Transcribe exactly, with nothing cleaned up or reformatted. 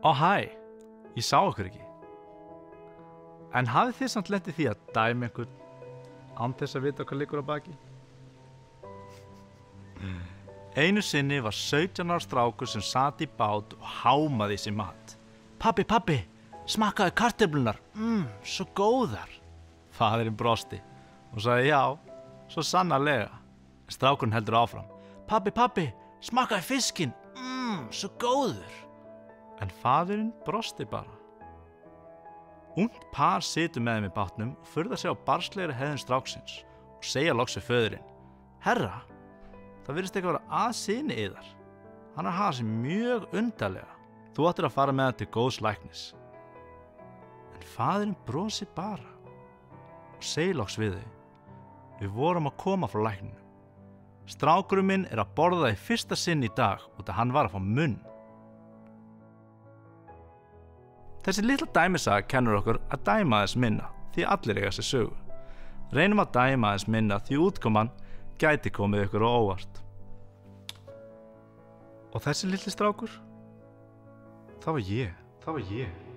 Ó hæ, ég sá okkur ekki. En hafið þið samt lent í því að dæma einhvern án þess að vita hvað liggur á baki? Einu sinni var sautján ára strákur sem sat í bát og hámaði í sig mat. Pabbi, pabbi, smakkaðu kartöflunar, mmm, svo góðar. Faðirinn brosti og sagði já, svo sannarlega. Strákurinn heldur áfram. Pabbi, pabbi, smakkaðu fiskinn, mmm, svo góður. En faðirinn brosti bara. Ungt par situr með þeim í bátnum og furðar sig á barnslegri hegðun stráksins og segja loks við föðurinn. Herra, það virðist eitthvað vera að syni yðar. Hann er að hafa sig mjög undarlega. Þú ættir að fara með hann til góðs læknis. En faðirinn brosir bara og segir loks við þau. Við vorum að koma frá lækninu. Strákurinn minn er að borða í fyrsta sinn í dag út að hann var að fá munn. Þessi litla dæmisaga kennur okkur að dæma aðeins minna því allir eiga sér sögu. Reynum að dæma aðeins minna því útkoman gæti komið ykkur á óvart. Og þessi litli strákur? Það var ég. Það var ég.